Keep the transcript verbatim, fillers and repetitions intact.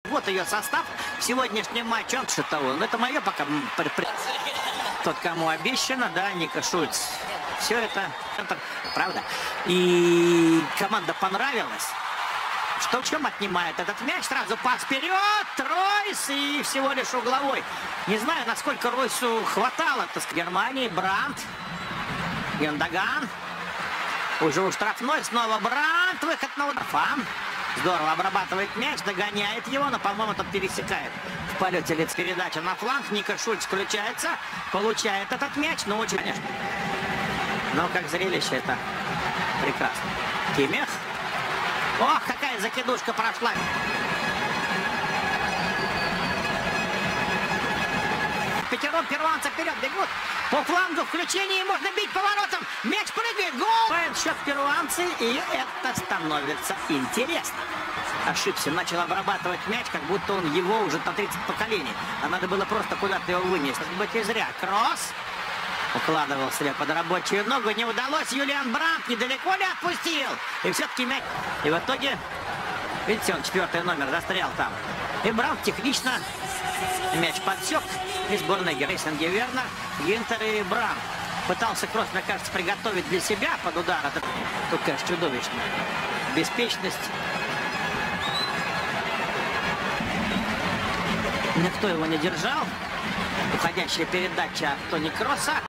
Вот ее состав в сегодняшнем матче. Он что-то он. Это мое пока. Тот, кому обещано, да, Ника Шульц. Все это, это правда. И команда понравилась. Что в чем отнимает этот мяч? Сразу пас вперед. Ройс и всего лишь угловой. Не знаю, насколько Ройсу хватало. С Германии. Брандт. Гендаган. Уже у штрафной. Снова Брандт. Выход на удар. Фам. Здорово обрабатывает мяч. Догоняет его. Но, по-моему, тут пересекает. В полете лиц-передача на фланг. Ника Шульц включается. Получает этот мяч. Ну, очень, конечно. Но как зрелище это прекрасно. Кимих. Ох, какая закидушка прошла. Пятером перуанцев вперед бегут. По флангу включение. Можно бить поворотом. Мяч прыгает. Гол. Счет перуанцы. И это становится интересно. Ошибся. Начал обрабатывать мяч, как будто он его уже на тридцать поколений. А надо было просто куда-то его вынести. Может быть, и зря. Кросс. Укладывал себе под рабочую ногу. Не удалось. Юлиан Брандт недалеко ли отпустил. И все-таки мяч. И в итоге, видите, он четвертый номер застрял там. И Брандт технично мяч подсек. И сборная Герейсинги Вернер, Гинтер и Брандт. Пытался Кросс, мне кажется, приготовить для себя под удар. Это, тут, конечно, чудовищно. Беспечность. Никто его не держал. Уходящая передача от Тони Кросса.